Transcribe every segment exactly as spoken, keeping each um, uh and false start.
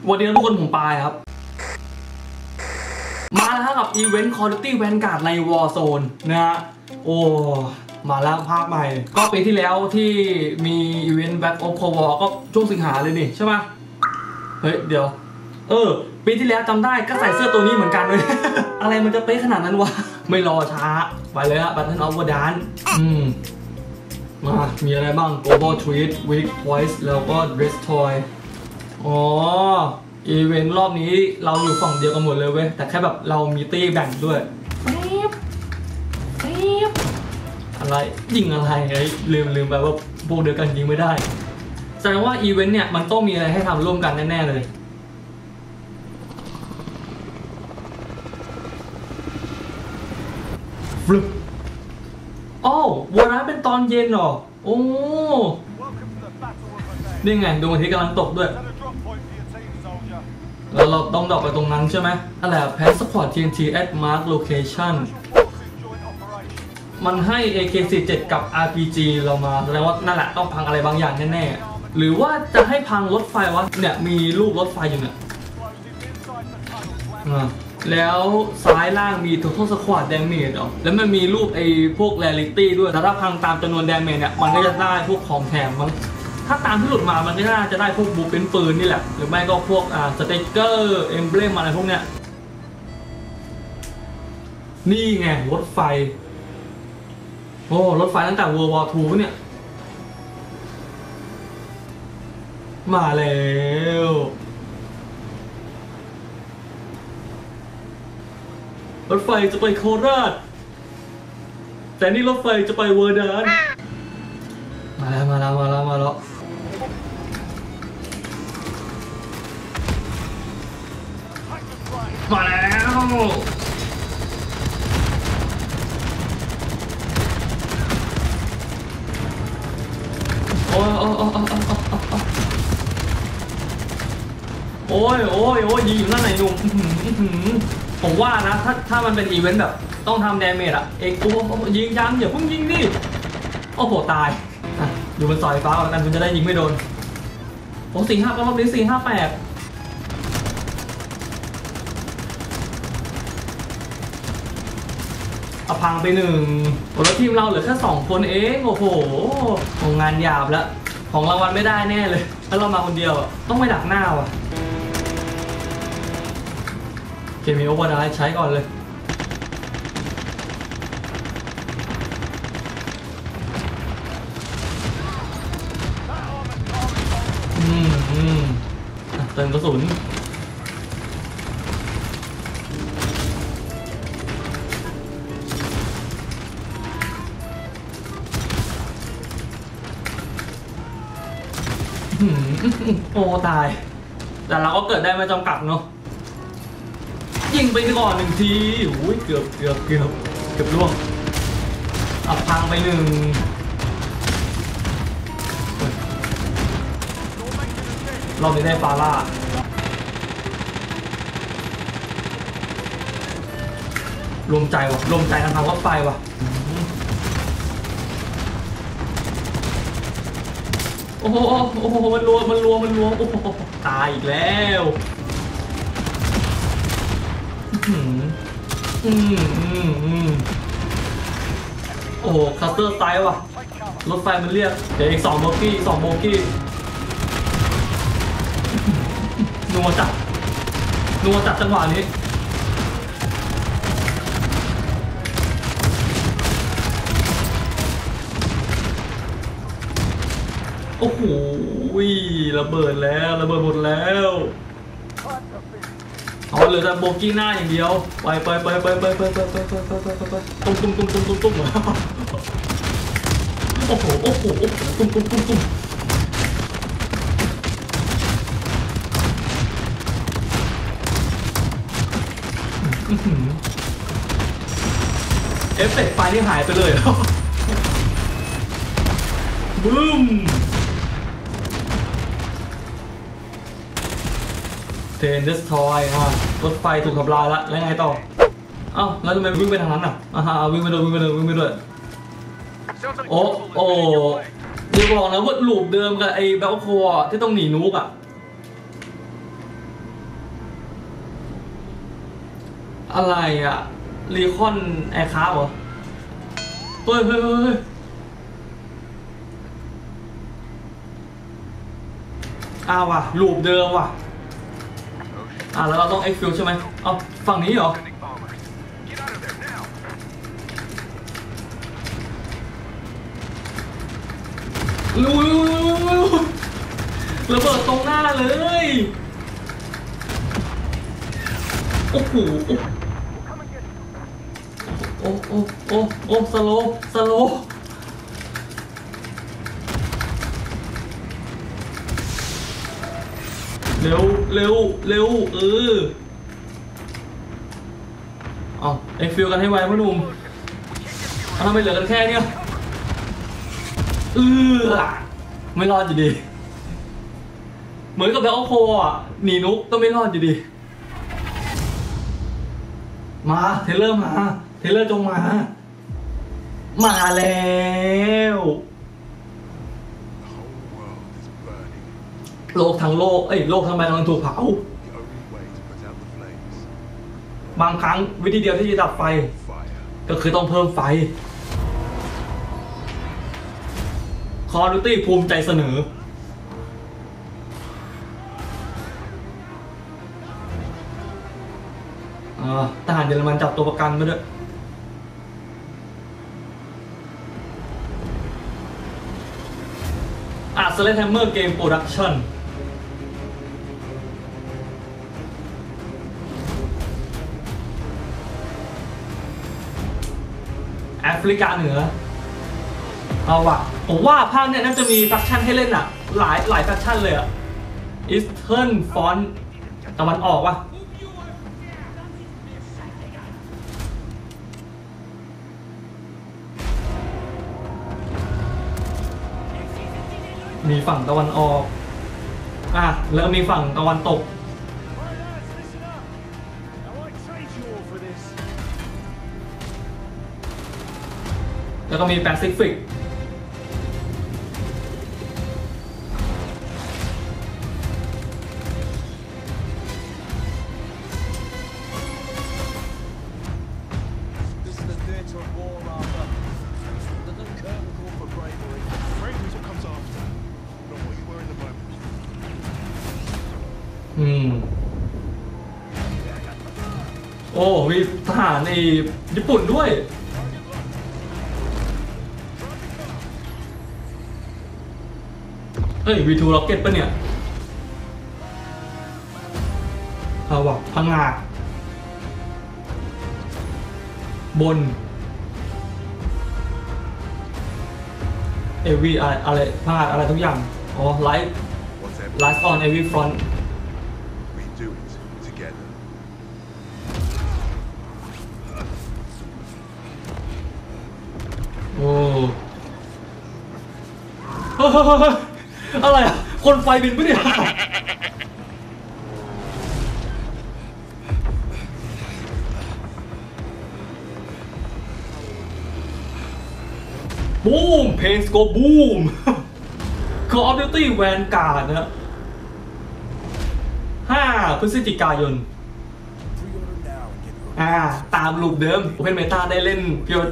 วันนี้ทุกคนผมปายครับมาแล้วกับอีเวนต์ Call of Duty Vanguard ใน Warzone นะฮะโอ้มาแล้วภาคใหม่ก็ปีที่แล้วที่มีอีเวนต์ Black Ops Cold War ก็ช่วงสิงหาเลยนี่ใช่ไหมเฮ้ยเดี๋ยวเออปีที่แล้วจำได้ก็ใส่เสื้อตัวนี้เหมือนกันเลย อะไรมันจะเป๊ะขนาดนั้นวะไม่รอช้าไปเลยฮะ Battle of Verdansk อืมมามีอะไรบ้าง Global Threat Weak Points แล้วก็ Destroy อ๋ออีเวนต์รอบนี้เราอยู่ฝั่งเดียวกันหมดเลยเว้ยแต่แค่แบบเรามีตี้แบ่งด้วยอะไรยิงอะไรไอ้ลืมลืมไปว่าพวกเดียวกันยิงไม่ได้แสดงว่าอีเวนต์เนี่ยมันต้องมีอะไรให้ทำร่วมกันแน่ๆเลยฟลุปอ้าววันนั้นเป็นตอนเย็นเหรอโอ้นี่ไงดวงอาทิตย์กำลังตกด้วยแล้วเราต้องดอกไปตรงนั้นใช่ไหมอะไรแพสสปอร์ต ที เอ็น ที at mark location มันให้ เอ เค สี่สิบเจ็ด กับ อาร์ พี จี เรามาแสดงว่านั่นแหละต้องพังอะไรบางอย่างแน่ๆหรือว่าจะให้พังรถไฟวะเนี่ยมีรูปรถไฟอยู่เนี่ยแล้วซ้ายล่างมี total squad damage เหรอแล้วมันมีรูปไอ้พวก rarity ด้วยแต่ถ้าพังตามจำนวน damage เนี่ยมันก็จะได้พวกของแถมมั้งถ้าตามที่หลุดมามันก็น่าจะได้พวกบูเป็นปืนนี่แหละหรือไม่ก็พวกอ่าสเต็กเกอร์เอมเบลมอะไรพวกเนี้ยนี่ไงรถไฟโอ้รถไฟตั้งแต่ World War ทูเนี่ยมาแล้วรถไฟจะไปโคราชแต่นี่รถไฟจะไปเวอร์ดานมาแล้วมาแล้วมาแล้วมาแล้วมาแล้วโอ้ยโอ้ยโอ้ยโอ้ยโอ้ยโอ้ยยิงอยู่นั่นไหนหนุ่มผมว่านะถ้าถ้ามันเป็นอีเวนต์แบบต้องทำดาเมจอะเอ็กกูยิงยังอย่าเพิ่งยิงดิโอ้โหตายอยู่บนสายฟ้าแล้วกันคุณจะได้ยิงไม่โดนโอ้สี่ห้าก็รอบนี้สี่ห้าแปดเอาพังไปหนึ่งโอ้แล้วทีมเราเหลือแค่สองคนเองโอ้โหงานหยาบแล้วของรางวัลไม่ได้แน่เลยถ้าเรามาคนเดียวต้องไปดักหน้าว่ะเคมีโอเวอร์ไดใช้ก่อนเลยอืมอืมเติมกระสุนโอ้ตายแต่เราก็เกิดได้ไม่จำกัดเนาะยิงไปก่อนหนึ่งทีโอ้ยเกือบเกือบเกือบเกือบล่วงอับพังไปหนึ่งเราไม่ได้ฟาร่ารวมใจว่ะรวมใจกันทางรถไฟว่ะโอ้โหโอ้โหมันรัวมันรัวมันรัวโอ้โหตายอีกแล้วอืมอืมอืมอืมโอ้โหคัสเตอร์ไซด์ว่ะรถไฟมันเรียกเดี๋ยวอีกสองโบกี้สองโบกี้นัวจัดนัวจัดจังหวะนี้โอ้โหระเบิดแล้วระเบิดหมดแล้วเอาเหลือแต่โบกี้หน้าอย่างเดียวไปไปไปไปไปไปไปไปไปไปไปไปตุ้มตุ้มตุ้มตุ้มตุ้มตุ้มโอ้โหโอ้โหโอ้โหตุ้มตุ้มตุ้มตุ้มเอฟเฟกต์ไฟนี่หายไปเลยบึ้มเทรนเดสทอยอ่ะรถไฟถูกทำลายแล้วแล้วไงต่อเอ้าแล้วทำไมวิ่งไปทางนั้นอ่ะอ่าวิ่งไปเลยวิ่งไปเลยวิ่งไปเลยโอ้โอ้เดี๋ยวบอกนะว่าลูปเดิมกับไอ้แบลโคที่ต้องหนีนุกอ่ะอะไรอะรีคอนแอร์คราฟเหรอเฮ้ยเฮ้ยเฮ้ยอ้าวว่ะลูปเดิมว่ะอ่ะแล้วเราต้องเอ็กฟิลใช่ไหมเอาฝั่งนี้เหรอลุยระเบิดตรงหน้าเลยโอ้โหโอ้โอ้โอ้โอ้สโลสโลเร็วเร็วเร็วเออเอาเอ็กฟิลกันให้ไวพ่อหนุ่มทำไมเหลือกันแค่เนี้ยเออไม่รอดอยู่ดีเหมือนกับแบล็คโคอ่ะหนีนุกต้องไม่รอดอยู่ดีมาเทเลอร์มาเทเลอร์จงมามาแล้วโลกทั้งโลกเอ้ยโลกทั้งใบกำลังถูกเผาบางครั้งวิธีเดียวที่จะดับไฟก็คือต้องเพิ่มไฟคอร์ดูตี้ภูมิใจเสนอทหารเยอรมันจับตัวประกันมาด้วยอ่ะสเลทแฮมเมอร์เกมโปรดักชั่นแอฟริกาเหนือเอาว่ะผมว่าภาคเนี้ยน่าจะมีแฟคชั่นให้เล่นอ่ะหลายหลายแฟคชั่นเลยอ่ะอีสเทิร์นฟอนต์ตะวันออกว่ะมีฝั่งตะวันออกอ่ะแล้วมีฝั่งตะวันตกแล้วก็มีแปซิฟิกอืมโอ้มีทหารในญี่ปุ่นด้วยเอ้ย วี ทู ร็อกเก็ตปะเนี่ยเอาวะพังงาบนเอวีอะไรอะไรพังงาอะไรทุกอย่างอ๋อไลฟ์ไลฟ์ออนเอวีฟรอนต์โอ้อะไรอ่ะคนไฟบินปะเนี่ยบูมเพนสโกบูม Call of Duty Vanguard นะห้าพฤศจิกายนอ่าตามลูปเดิม Open Beta ได้เล่นเพียว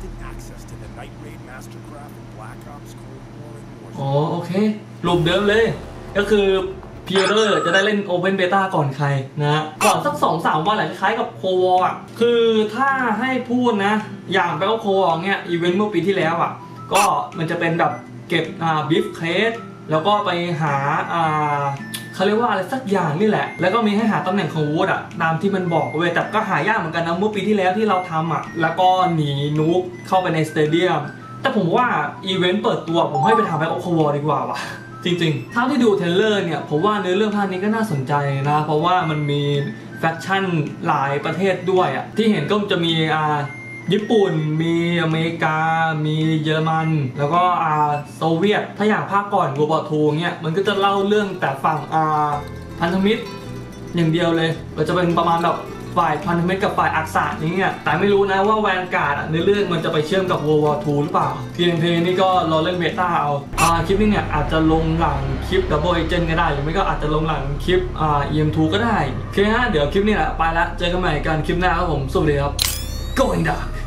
อ๋อโอเคลูปเดิมเลยก็คือพีเออร์จะได้เล่น Open Beta ก่อนใครนะก่อนสัก สองถึงสาม วันแหละคล้ายกับโควอลอ่ะคือถ้าให้พูดนะอย่างแปลว่าโควอลเนี่ยอีเวนต์เมื่อปีที่แล้วอ่ะก็มันจะเป็นแบบเก็บอ่าบิฟเคสแล้วก็ไปหาอ่าเขาเรียกว่าอะไรสักอย่างนี่แหละแล้วก็มีให้หาตำแหน่งของวูดอ่ะตามที่มันบอกเว้ยแต่ก็หายากเหมือนกันนะเมื่อปีที่แล้วที่เราทำอ่ะแล้วก็หนีนู๊กเข้าไปในสเตเดียมแต่ผมว่าอีเวนต์เปิดตัวผมให้ไปทำแบ็คโอควอลดีกว่าว่ะจริงๆถ้าที่ดูเทรลเลอร์เนี่ยผมว่าเนื้อเรื่องภาคนี้ก็น่าสนใจนะเพราะว่ามันมีแฟคชั่นหลายประเทศด้วยอ่ะที่เห็นก็จะมีอ่าญี่ปุ่นมีอเมริกามีเยอรมันแล้วก็อ่าโซเวียตถ้าอย่างภาคก่อนWorld War ทูเนี่ยมันก็จะเล่าเรื่องแต่ฝั่งอ่าพันธมิตรอย่างเดียวเลยมันจะเป็นประมาณแบบฝ่ายพันธมิตรกับฝ่ายอักษะนี้เนี่ยแต่ไม่รู้นะว่าแวนการ์ดในเรื่องมันจะไปเชื่อมกับ World War ทู หรือเปล่าเกมเพลย์นี่ก็รอเล่นเบต้าเอาอ่าคลิปนี้เนี่ยอาจจะลงหลังคลิป Double Agent ก็ได้หรือไม่ก็อาจจะลงหลังคลิปอ่า อี เอ็ม ทู ก็ได้โอเคฮะเดี๋ยวคลิปนี้แหละไปละเจอกันใหม่กันคลิปหน้าครับผมสวัสดีครับ Going Dark